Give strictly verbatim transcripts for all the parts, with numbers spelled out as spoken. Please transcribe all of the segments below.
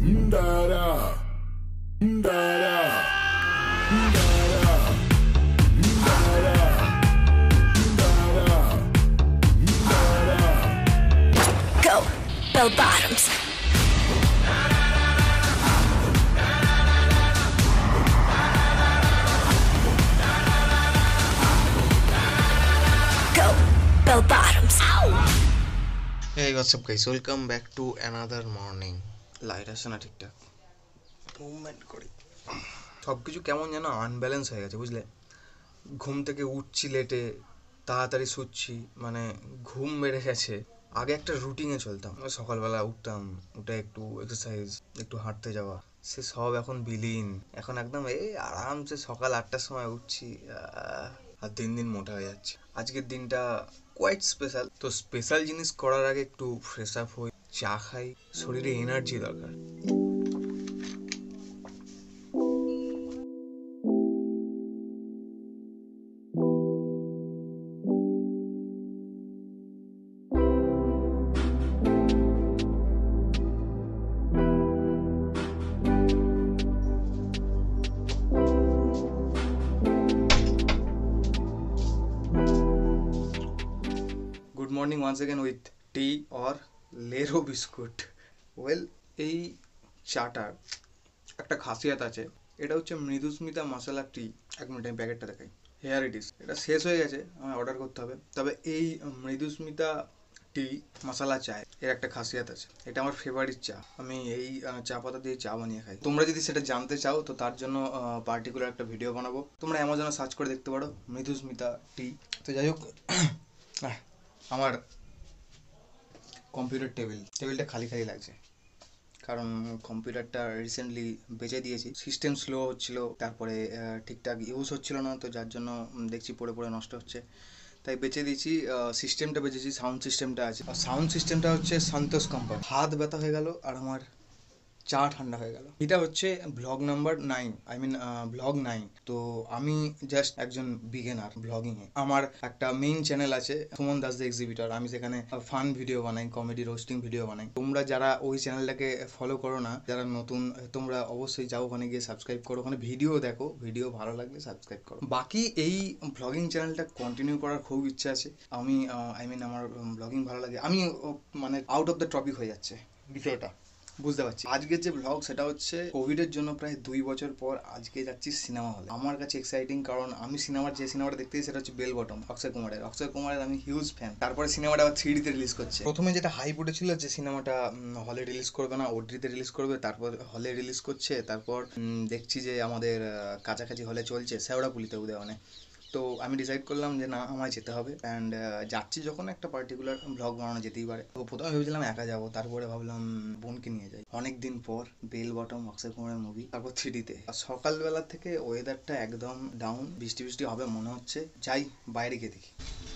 Da-da. Da-da. Go, bell bottoms. Go, bell bottoms. Ow! Hey, what's up guys? Welcome back to another morning. Light আসে না ঠিকঠাক movement করি সব কিছু কেমন যেন আনব্যালেন্স হয়ে গেছে বুঝলে। ঘুম থেকে উঠছি লেটে, তাড়াতাড়ি শুচ্ছি, মানে ঘুম বেড়ে গেছে। আগে একটা রুটিনে চলতাম, সকালবেলা উঠতাম, উঠে একটু এক্সারসাইজ, একটু হাঁটতে যাওয়া, সে সব এখন বিলীন। এখন একদম এই আরামসে সকাল আটটার সময় উঠছি আর দিন দিন মোটা হয়ে যাচ্ছে। আজকের দিনটা কোয়াইট স্পেশাল। তো স্পেশাল জিনিস করার আগে একটু ফ্রেশ আপ হই, চা খাই, শরীরে এনার্জি দরকার। Good morning once again with tea or লেরো বিস্কুট। ওয়েল, এই চাটার একটা খাসিয়াত আছে, এটা হচ্ছে মৃদুস্মিতা মশলা টি। এক মিনিট আমি প্যাকেটটা দেখাই। হেয়ার ইট ইস, এটা শেষ হয়ে গেছে, আমায় অর্ডার করতে হবে। তবে এই মৃদুস্মিতা টি মশলা চায় এর একটা খাসিয়াত আছে, এটা আমার ফেভারিট চা। আমি এই চা পাতা দিয়ে চা বানিয়ে খাই। তোমরা যদি সেটা জানতে চাও তো তার জন্য পার্টিকুলার একটা ভিডিও বানাবো, তোমরা অ্যামাজনে সার্চ করে দেখতে পারো মৃদুস্মিতা টি। তো যাই হোক, আমার কম্পিউটার টেবিল টেবিলটা খালি খালি লাগছে, কারণ কম্পিউটারটা রিসেন্টলি বেচে দিয়েছি। সিস্টেম স্লো হচ্ছিল, তারপরে ঠিকঠাক ইউজ হচ্ছিল না, তো যার জন্য দেখছি পড়ে পড়ে নষ্ট হচ্ছে, তাই বেচে দিয়েছি। সিস্টেমটা বেচেছি, সাউন্ড সিস্টেমটা আছে। সাউন্ড সিস্টেমটা হচ্ছে সন্তোষ কোম্পানি। হাত ব্যথা হয়ে গেল আর আমার চা ঠান্ডা হয়ে গেল। এটা হচ্ছে blog number nine, I mean blog nine. তো আমি জাস্ট একজন বিগিনার ব্লগিং এ। আমার একটা মেইন চ্যানেল আছে সুমন দাস দ্য এক্সিবিটর, আমি সেখানে ফান ভিডিও বানাই, কমেডি রোস্টিং ভিডিও বানাই। তোমরা যারা ওই চ্যানেলটাকে ফলো করো না, যারা নতুন, তোমরা অবশ্যই যাও ওখানে গিয়ে সাবস্ক্রাইব করো, ওখানে ভিডিও দেখো, ভিডিও ভালো লাগলে সাবস্ক্রাইব করো। বাকি এই ব্লগিং চ্যানেলটা কন্টিনিউ করার খুব ইচ্ছা আছে। আমি আই মিন আমার ব্লগিং ভালো লাগে। আমি মানে আউট অফ দ্য টপিক হয়ে যাচ্ছে বিষয়টা, বুঝতে পারছি। আজকের যে ব্লগ সেটা হচ্ছে কোভিডের জন্য প্রায় দুই বছর পর আজকে যাচ্ছি সিনেমা হলে। আমার কাছে এক্সাইটিং, কারণ আমি সিনেমার যে সিনেমাটা দেখতে সেটা হচ্ছে বেল বটম, অক্ষয় কুমারের। অক্ষয় কুমারের আমি হিউজ ফ্যান। তারপরে সিনেমাটা আবার থ্রি ডিতে রিলিজ করছে। প্রথমে যেটা হাইপ উঠেছিল যে সিনেমাটা হলে রিলিজ করবে না, ওটিটিতে রিলিজ করবে, তারপর হলে রিলিজ করছে। তারপর দেখছি যে আমাদের কাছাকাছি হলে চলছে, শেওড়াপুলিতে উদয়নে। তো আমি ডিসাইড করলাম যে না, আমায় যেতে হবে। অ্যান্ড যাচ্ছি যখন একটা পার্টিকুলার ব্লগ বানানো যেতেই পারে। তো প্রথমে ভেবেছিলাম একা যাবো, তারপরে ভাবলাম বোনকে নিয়ে যাই। অনেক দিন পর বেল বটম, অক্ষয় কুমারের মুভি, তারপর থ্রি ডিতে। সকালবেলা থেকে ওয়েদারটা একদম ডাউন, বৃষ্টি বৃষ্টি হবে মনে হচ্ছে। যাই বাইরে গিয়ে দেখি।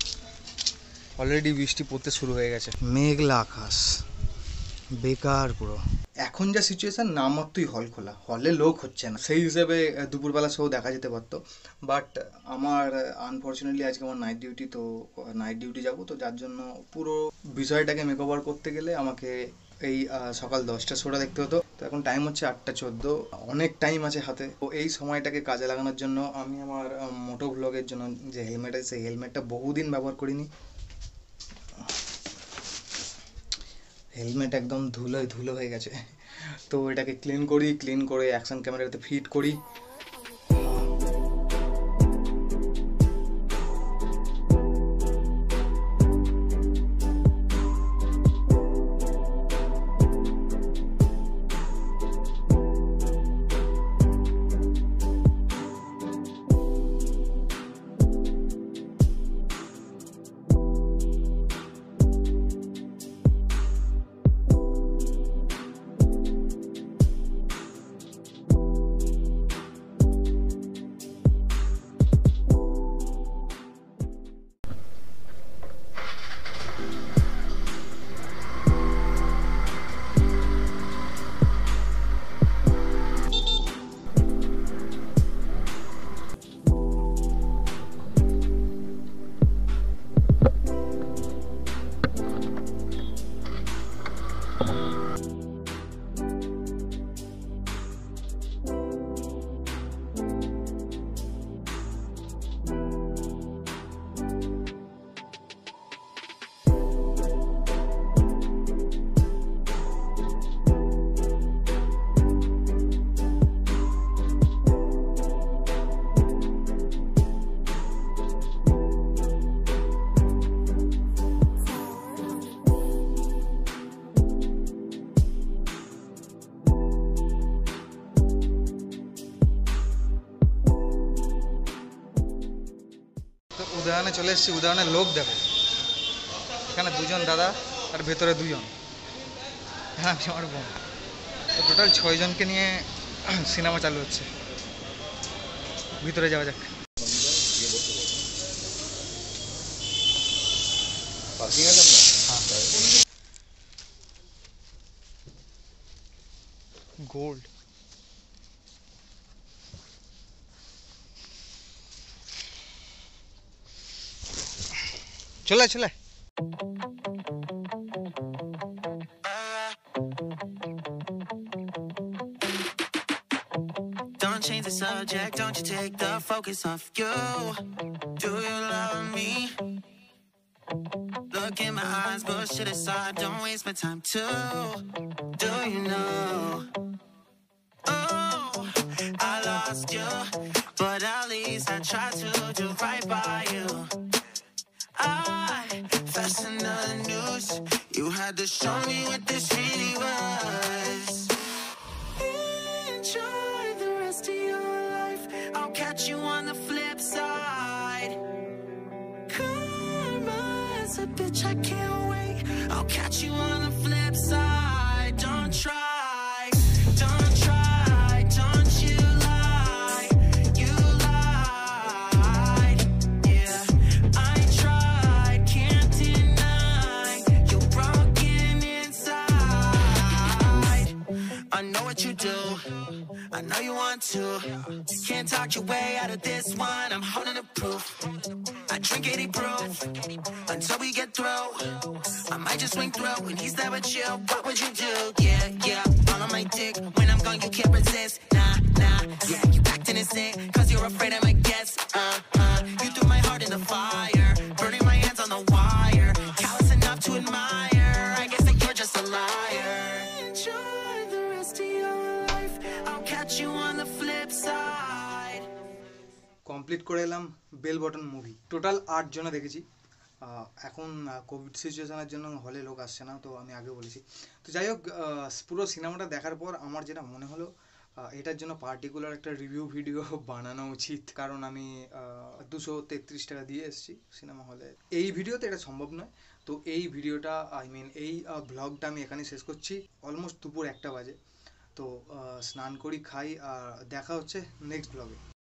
অলরেডি বৃষ্টি পড়তে শুরু হয়ে গেছে, মেঘলা আকাশ, বেকার পুরো। এখন যা সিচুয়েশন, নামমাত্রই হল খোলা, হলে লোক হচ্ছে না। সেই হিসেবে দুপুরবেলা শো দেখা যেতে পারতো, বাট আমার আনফর্চুনেটলি আজকে আমার নাইট ডিউটি। তো নাইট ডিউটি যাবো, তো যার জন্য পুরো বিষয়টাকে মেকওভার করতে গেলে আমাকে এই সকাল দশটা শোটা দেখতে হতো। তো এখন টাইম হচ্ছে আটটা চোদ্দো, অনেক টাইম আছে হাতে। তো এই সময়টাকে কাজে লাগানোর জন্য আমি আমার মোটো ব্লগের জন্য যে হেলমেট আছে, সেই হেলমেটটা বহুদিন ব্যবহার করিনি। হেলমেট একদম ধুলোয় ধুলো হয়ে গেছে, তো এটাকে ক্লিন করি, ক্লিন করে অ্যাকশন ক্যামেরাতে ফিট করি। উদাহরণে চলে এসেছি। উদাহরণের লোক দেখো, এখানে দুজন দাদা আর ভেতরে দুজন, হ্যাঁ আমি আমার বোন, তো টোটাল ছয়জনকে নিয়ে সিনেমা চালু হচ্ছে। ভিতরে যাওয়া যাক। গোল্ড চলে চলে। Don't change the subject, don't you take the focus off you. Do you love me? Look in my eyes, bullshit aside, don't waste my time too. Do you know? Oh, I lost you, but at least I tried to do right by you. I fastened the news, you had to show me what this really was. Enjoy the rest of your life, I'll catch you on the flip side. Karma's a bitch, I can't wait, I'll catch you on the flip side. Don't try, don't try, don't you lie, you lied, yeah, I tried, can't deny, you're broken inside. I know what you do, I know you want to, can't talk your way out of this one, I'm holding the proof. I drink eighty proof until we get through. I might just swing through when he's there with you. What would you do? Yeah, yeah, all on my dick. When I'm gone, you can't resist. Nah, nah, yeah, you acting innocent cause you're afraid I might guess. Uh, uh, you threw my heart in the fire, burning my hands on the wire. Callous enough to admire, I guess that you're just a liar. Enjoy the rest of your life, I'll catch you on the flip side. Complete করে এলাম bell button movie. Total আট জনে দেখেছি। এখন Covid সিচুয়েশনের জন্য হলে লোক আসছে না, তো আমি আগে বলেছি। তো যাই হোক, পুরো সিনেমাটা দেখার পর আমার যেটা মনে হলো, এটার জন্য পার্টিকুলার একটা রিভিউ ভিডিও বানানো উচিত, কারণ আমি দুশো তেত্রিশ টাকা দিয়ে এসেছি সিনেমা হলে। এই ভিডিওতে এটা সম্ভব নয়, তো এই ভিডিওটা আই মিন এই ব্লগটা আমি এখানে শেষ করছি। অলমোস্ট দুপুর একটা বাজে, তো স্নান করি, খাই, আর দেখা হচ্ছে নেক্সট ব্লগে।